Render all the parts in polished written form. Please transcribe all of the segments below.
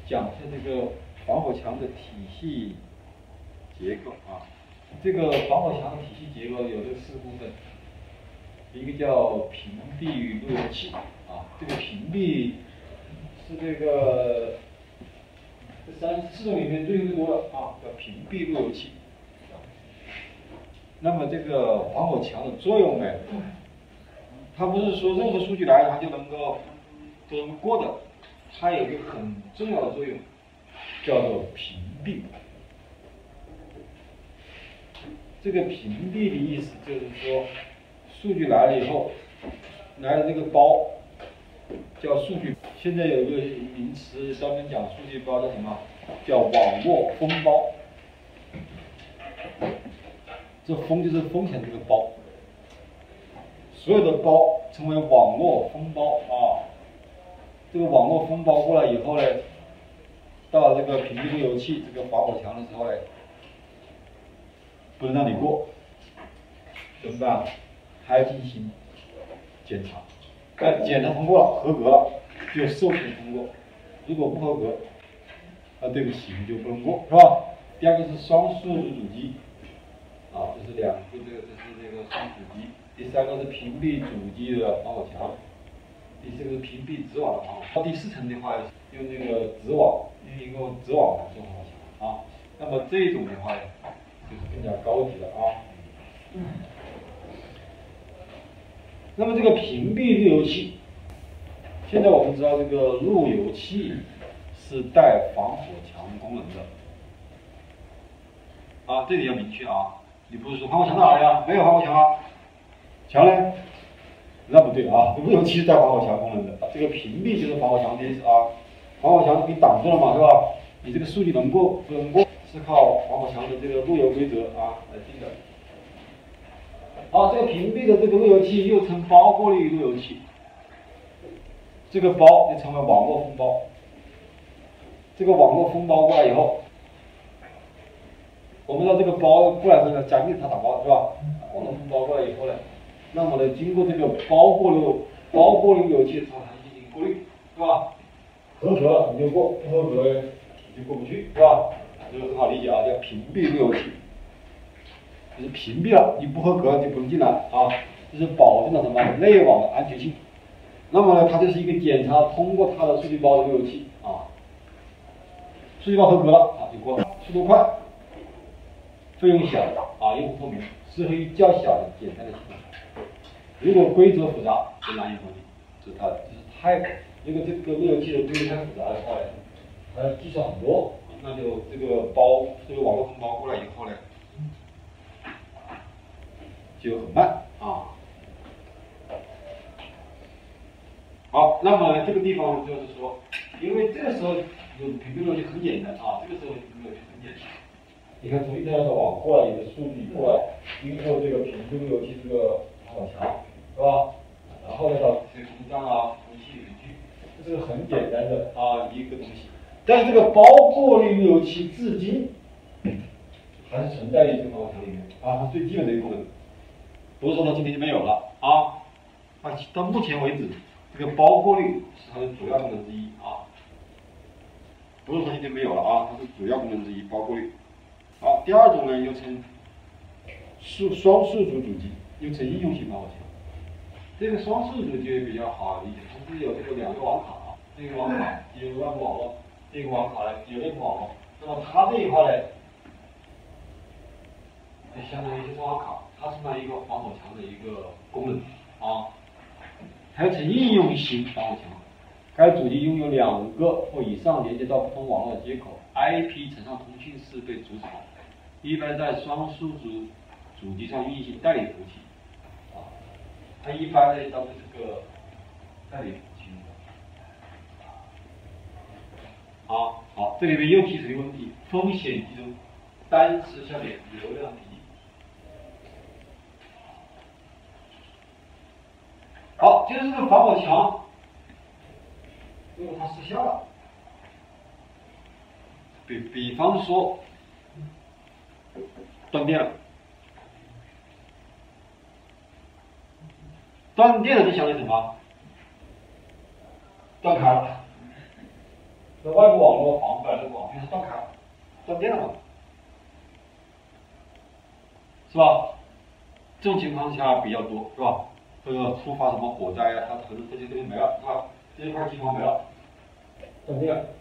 讲一下这个防火墙的体系结构啊。这个防火墙的体系结构有这4部分，一个叫屏蔽路由器啊，这个屏蔽是这个这4种里面最多的啊，叫屏蔽路由器。那么这个防火墙的作用呢，它不是说任何数据来它就能够过的，它有一个很重要的作用，叫做屏蔽。这个屏蔽的意思就是说，数据来了以后，来了这个包叫数据。现在有一个名词专门讲数据包叫什么？叫网络封包。这封就是封起来这个包，所有的包称为网络封包啊。这个网络封包过来以后呢，到这个屏蔽路由器这个防火墙的时候呢，不能让你过，怎么办？还要进行检查，检查通过了，合格了，就授权通过；如果不合格，对不起，你就不能过，是吧？第二个是双数主主机。啊，这是2个，这是这个双主机。第3个是屏蔽主机的防火墙，第4个是屏蔽子网的防火墙。到第4层的话，用这个子网，用一个子网来做防火墙啊。那么这种的话，就是更加高级了啊。那么这个屏蔽路由器，现在我们知道这个路由器是带防火墙功能的啊，这里要明确啊。你不是说防火墙哪里呀？没有防火墙啊，墙呢？那不对啊，路由器是带防火墙功能的。这个屏蔽就是防火墙的意思啊。防火墙给挡住了嘛，是吧？你这个数据能过不能过，是靠防火墙的这个路由规则啊来定的。好，这个屏蔽的这个路由器又称包过滤路由器，这个包就称为网络封包。这个网络封包过来以后，我们知道这个包过来之后加密它打包是吧？网络封包过来以后呢，那么呢，经过这个包过滤路由器它进行过滤，是吧？合格你就过，不合格你就过不去，是吧？这个很好理解啊，叫屏蔽路由器，就是屏蔽了，你不合格就不能进来啊，这是保证了什么内网的安全性。那么呢，它就是一个检查通过它的数据包的路由器啊，数据包合格了啊就过，速度快。费用小啊，用户透明，适合于较小的简单的系统。如果规则复杂，就难以合理。这是它，就是太，如果这个路由器的规则太复杂的话呢，它要计算很多，那就这个网络封包过来以后呢，就很慢啊。好，那么这个地方就是说，因为这个时候有屏蔽路由器很简单啊，这个时候屏蔽路由器很简单。你看，从一条网过来，一个数据过来，经过这个屏蔽路由器这个防火墙，是吧？然后呢，到这些公章啊、服务器里去，这是个很简单的一个东西。但是这个包过滤路由器至今还是存在于这个防火墙里面啊，它最基本的一个功能，不是说它今天就没有了啊。到目前为止，这个包过滤是它的主要功能之一啊，不是说今天没有了啊，它是主要功能之一，包过滤。好，第二种呢，又称双数主主机，又称应用型防火墙。这个双数主就比较好理解，它是有这个2个网卡，这个网卡有外部网络，这个网卡呢有内部网络。那么它这一块呢，就相当于就是网卡，它承担一个防火墙的一个功能啊。还称应用型防火墙。该主机拥有2个或以上连接到不同网络的接口 ，IP 承上通讯室被组成，一般在双数主机上运行代理服务器，啊，它一般呢都是这个代理服务器。好，这里面又提出一个问题：风险集中，单时下面流量低。好，就是这个防火墙。如果它失效了，比方说断电了，断电了就相当于什么？断开了。 那外部网络防不了这个网就是断开了，断电了嘛，是吧？这种情况下比较多，是吧？这个触发什么火灾啊，它可能这些东西没了，是吧？这一块激光没了，断电了。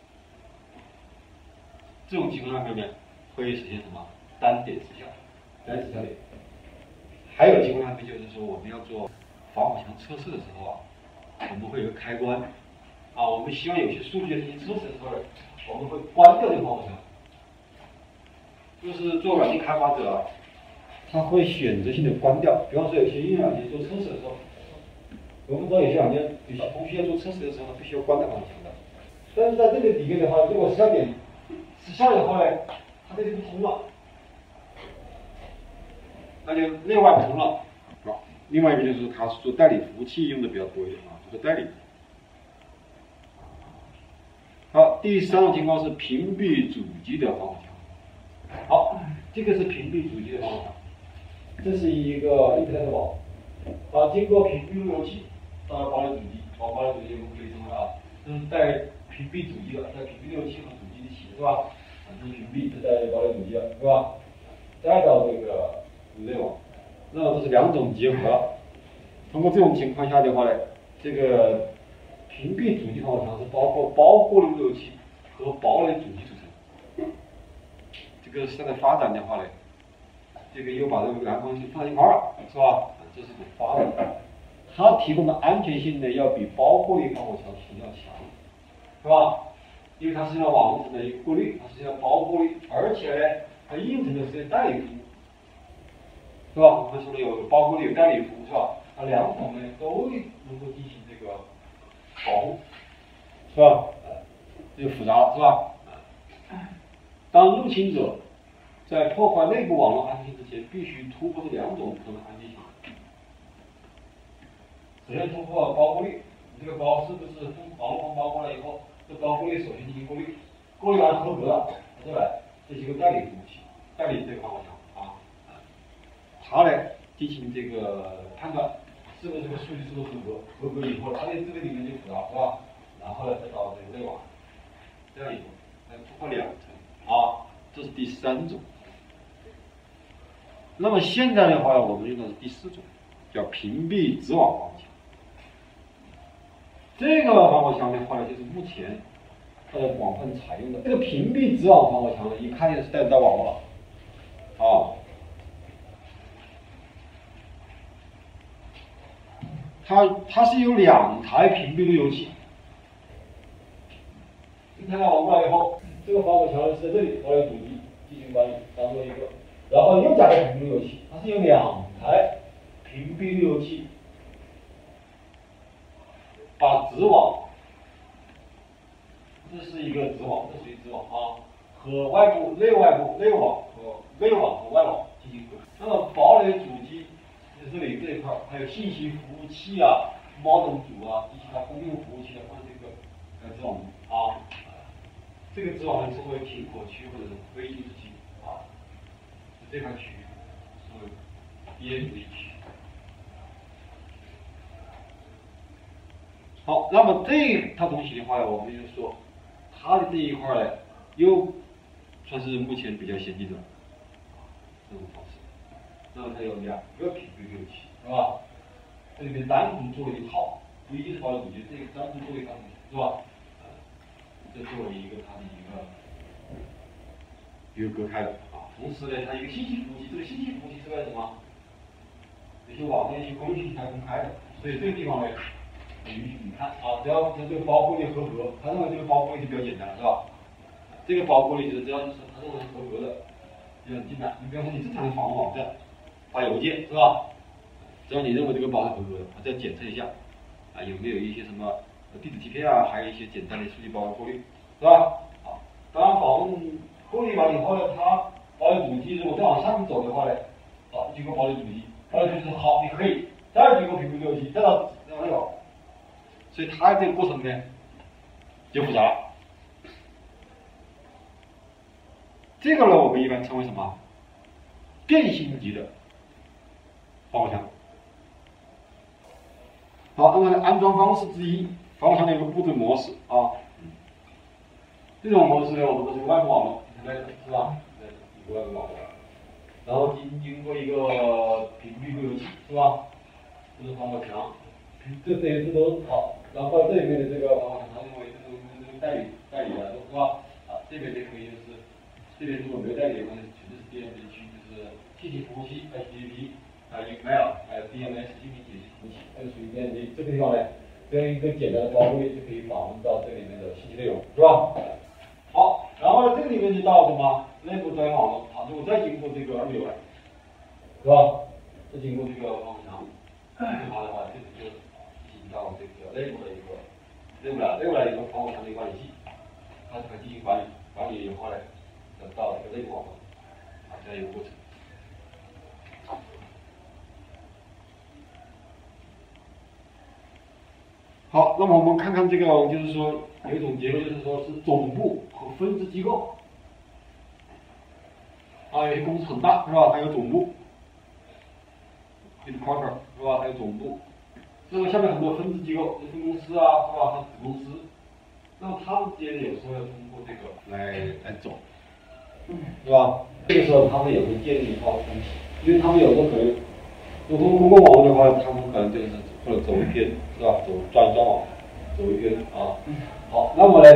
这种情况下面会实现什么单点失效，单点失效点。还有情况下面就是说，我们要做防火墙测试的时候啊，我们会有个开关啊，我们希望有些数据进行测试的时候，我们会关掉这个防火墙。就是做软件开发者啊，他会选择性的关掉。比方说，有些应用软件做测试的时候，我们知道有些软件有些东西要做测试的时候，必须要关掉防火墙的。但是在这个里面的话，如果失效点失效以后呢，它这就不通了，那就内外不通了。好，另外一个就是它是做代理服务器用的比较多一点啊，做代理。好，第三种情况是屏蔽主机的防火墙。好，这个是屏蔽主机的防火墙，这是一个 Internet 网，经过屏蔽路由器到保留主机，保留主机我们可以称为啊，这是带屏蔽主机的，带屏蔽路由器和主机一起的是吧？这是屏蔽，这带保留主机的是吧？再到这个内网，那么这是两种结合。通过这种情况下的话呢，这个屏蔽主机防火墙是包括过滤路由器和堡垒主机组成。这个现在发展的话呢，这个又把这个两个东西放一块儿，是吧？这是一种发展，它提供的安全性呢要比过滤防火墙提供要强，是吧？因为它是要网络层的一个过滤，它是要过滤，而且呢，它应承的是代理服务，是吧？我们说的有过滤有代理服务，是吧？它两种呢都能够进行这个保护，是吧？这就复杂了，是吧？当入侵者在破坏内部网络安全性之前，必须突破这两种不同的安全性。首先突破过滤，你这个是不是网络包过来以后，这过滤首先进行过滤，过滤完合格了，对吧？这是一个代理服务器，代理这个防火墙啊，它呢进行这个判断，是不是这个数据是不是合格，合格以后，它的这个里面就复杂，是吧？然后呢再到这个内网，这样以后再突破两层啊，这是第三种。那么现在的话，我们用的是第四种，叫屏蔽子网防火墙。这个防火墙的话呢，就是目前广泛采用的。这个屏蔽子网防火墙呢，一看就是带不到网络了，啊，它是有两台屏蔽路由器，一台网过来以后，这个防火墙是在这里，保留主机进行管理，当做一个，然后又加个屏蔽路由器，它是有两台屏蔽路由器，把子网，这是一个子网，这属于子网啊，和外部、内网和内网和外网进行隔离。那么堡垒主机这里这一块，还有信息服务器啊、modem 组啊及其他公用服务器的放这个子网啊，这个子网呢称为停火区或者是非禁止区啊，这块区域是边缘区。好，那么这一套东西的话，我们就说它的这一块呢，又算是目前比较先进的这种方式。那么它有两个屏蔽路由器，是吧？这里面单独做了一套，不一定是保留主机，这个单独做一套东西，是吧？这作为一个它的一个隔开的啊。同时呢，它一个信息服务器，这个信息服务器是为了什么？有些网络一些公信息才公开的，所以这个地方呢。允许你看啊，只要这个过滤合格，他认为这个过滤就比较简单了，是吧？这个过滤就是只要是他认为合格的，就进来。你比方说你正常的访问网站发邮件是吧？只要你认为这个包是合格的，再检测一下啊有没有一些什么地址欺骗啊，还有一些简单的数据包过滤，是吧？啊，当然访问过滤完以后呢，它保留主机如果再往上面走的话呢，好，经过保留主机，保留主机说好，你可以再经过屏蔽路由器，再到内网。所以它这个过程呢就复杂了。这个呢，我们一般称为什么？变星级的防火墙。好，那么安装方式之一，防火墙的一个步骤模式啊。 这种模式呢，我们都是外部网络，是吧？一个外部网络，然后经过一个屏蔽路由器，是吧？这是防火墙，这些都好。然后这里面的这个防火墙，它认为这个代理的，是吧？啊，这边就可以就是这边如果没有代理的话，全都是 DMZ 区，就是信息服务器 HTTP ，email， 还有 DNS 信息解析服务器，这个属于 DMZ。这个地方呢，这样一个简单的包位就可以访问到这里面的信息内容，是吧？好，然后呢，这个里面就到什么内部专业网络，好，如果再经过这个二流了，是吧？再经过这个防火墙，这块的话，这个就进到这个内部的一个内部的一个防火墙的一个管理器，它可进行管理以后呢，再到这个内部网络，啊，这样一个过程。好，那么我们看看这个，就是说有一种结构，就是说是总部和分支机构。啊，有些公司很大，是吧？它有总部 ，headquarter， 是吧？还有总部。那么下面很多分支机构，分公司啊，是吧？它子公司。那么它们之间有时候要通过这个来走，是吧？这个时候他们也会建立一套东西，因为他们有时候可能，如果公共网络的话，他们可能就是或者走一边，是吧？走专网，走一边啊。好，那么呢？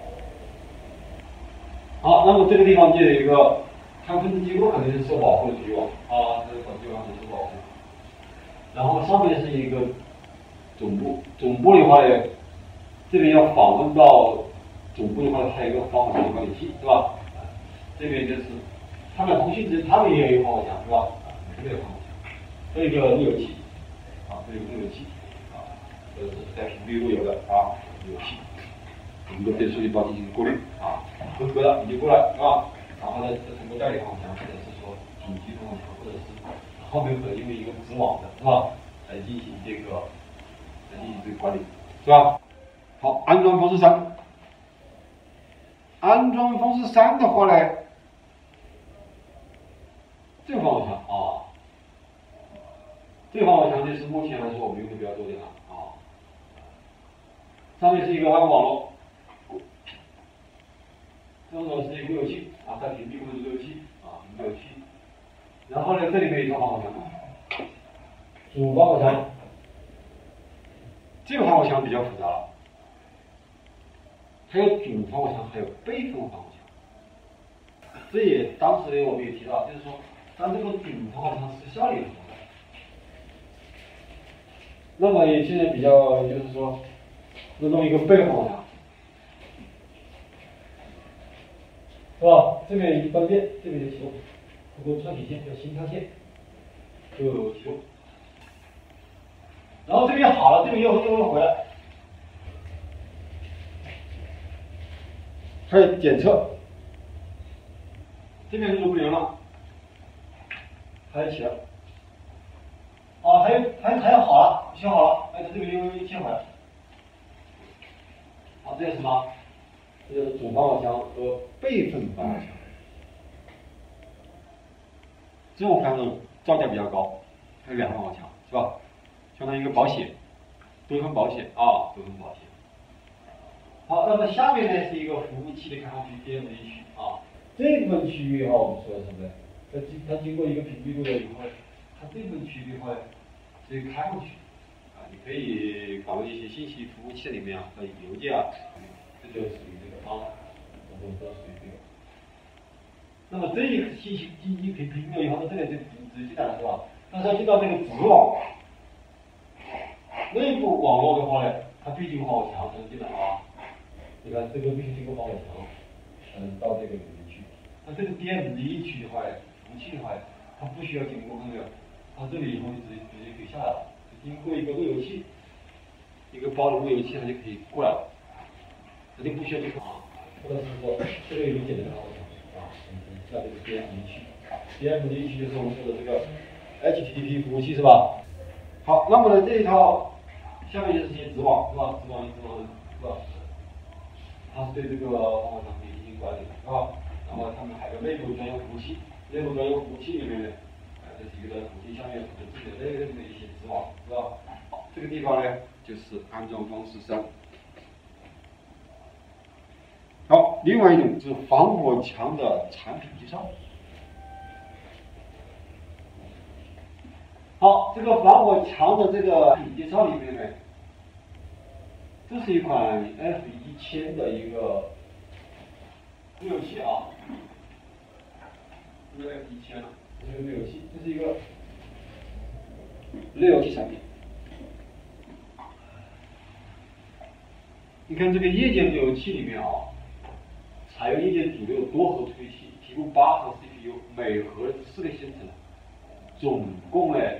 好，那么这个地方就有一个。它分支机构肯定是受保护的局网啊，这个基本上是受保护。然后上面是一个总部，总部的话呢，这边要访问到总部的话，它有一个防火墙管理器，是吧？这边就是他们通讯之间，他们也有一个防火墙，是吧？这边有防火墙，这一个路由器，啊，这个路由器，啊，这是在屏蔽路由的啊，路由器，我们都对数据包进行过滤啊，合格的你就过来，是吧？然后呢，再通过代理防火墙，或者是说紧急防火墙，或者是后面可能因为一个子网的，是吧？来进行这个管理，是吧？好，安装方式3。安装方式3的话呢，这个防火墙啊，这个防火墙就是目前来说我们用的比较多的啊。上面是一个外部网络。这种是一个路由器啊，在屏蔽过的路由器啊，路由器。然后呢，这里面有一套防火墙，主防火墙。这个防火墙比较复杂了，还有主防火墙，还有备份防火墙。这也当时呢，我们也提到，就是说，当这个主防火墙失效了以后，那么现在比较就是说，弄一个备份防火墙。是吧？这边一关电，这边就启动，通过串体线叫心跳线，就启动。然后这边好了，这边又回来，开始检测。这边是不灵了，开启了。啊，还要好了，修好了，哎，它这边又切回来。好，这是什么？这就是主防火墙和备份防火墙。这种反正造价比较高，还有2防火墙，是吧？相当于一个保险，多份保险啊，多份保险。好，那么下面呢是一个服务器的开放区 DMZ 区啊。这部分区域的话，我们说的什么呢？它经过一个屏蔽路由以后，它这部分区域的话是一个开放区啊，你可以访问一些信息服务器里面啊，和邮件啊，这就属于这个啊，都属于这个。那么这一个信息经济屏蔽了以后，它这里就直接进来了，是吧？但是要进到这个子网内部网络的话呢，它必须有防火墙才能进来啊。你看这个必须经过防火墙，才能到这个里面去。那这个 DMZ 区的话，服务器的话，它不需要经过那个，它这里以后就直接可以下来了，经过一个路由器，一个包的路由器，它就可以过来了，它就不需要经过啊。或者是说这个有简单的防火墙啊，那这个 DMZ 区，DMZ 区就是我们说的这个 HTTP 服务器是吧？好，那么呢这一套下面就是一些子网是吧？子网是吧？它是对这个防火墙可以进行管理的，是吧？那么他们还有内部专用服务器，内部专用服务器里面呢，这是一个服务器下面有自己的内部的一些子网，是吧？好，这个地方呢就是安装方式3。好。 好，另外一种是防火墙的产品介绍。好，这个防火墙的这个产品介绍里面呢，这是一款 F1000的一个路由器啊，这个 F1000，这是路由器，这是一个路由器产品。你看这个液晶路由器里面啊，采用液晶主流多核处理器，提供8核 CPU， 每核4个线程，总共呢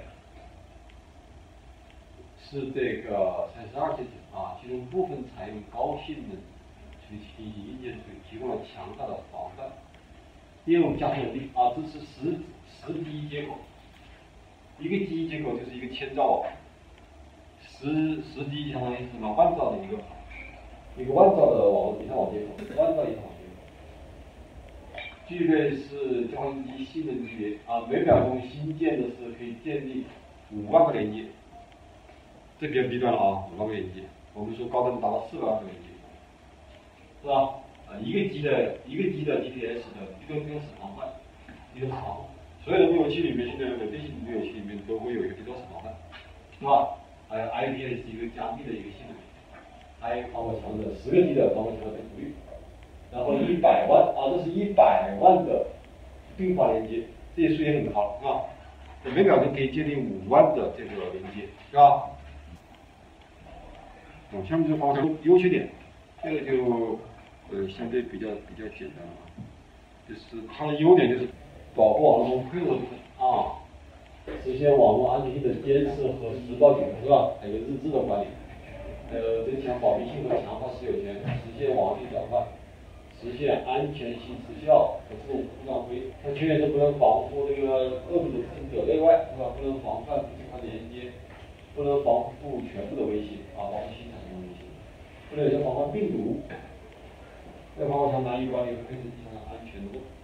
是这个32线程啊，其中部分采用高性能处理器以及硬件处理，提供了强大的防范、业务加速能力啊，支持10基接口，一个基接口就是一个1000兆瓦，10基相当于是什么万兆的一个万兆的以上网接口，万兆以上网接口，具备是交换机性能级别啊，每秒钟新建的是可以建立5万个连接。这比较低端了啊，5万个连接，我们说高端达到400万个连接，是吧？一个 G 的 GPS 的DDoS防范，DDoS防范，所有的路由器里面，现在稳定性路由器里面都会有一个 DDoS防范，是吧？还有 IPS 一个加密的一个性能，还有防火墙的10个 G 的防火墙的被捕率，然后100万啊，这是100万的并发连接，这些数也很高啊，每秒钟可以建立5万的这个连接，是吧？下面这个防火墙优缺点，这个就相对比较简单了，就是它的优点就是保护网络配合部分啊，实现网络安全性的监测和实时报警，是吧？还有日志的管理，还有增强保密性和强化私有权，实现网络转换，实现安全性时效和自动复灰。它缺点是不能防护这个恶毒的自行者内外，是吧？不能防范不健康连接，不能防护全部的威胁啊，包括新产生的威胁，不能有些防范病毒。这防火墙难以管理和配置非常安全的。